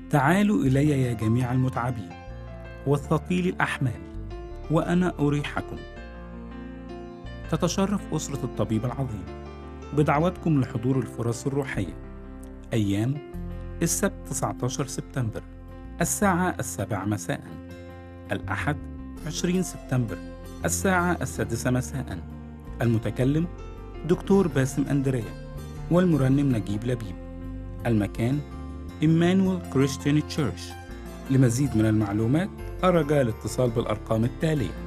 تعالوا إلي يا جميع المتعبين والثقيل الأحمال وأنا أريحكم. تتشرف أسرة الطبيب العظيم بدعوتكم لحضور الفرص الروحية أيام السبت 19 سبتمبر الساعة 7 مساء، الأحد 20 سبتمبر الساعة 6 مساء. المتكلم دكتور باسم أندريا والمرنم نجيب لبيب. المكان إيمانويل كريستيان تشيرش. لمزيد من المعلومات أرجى الاتصال بالأرقام التالية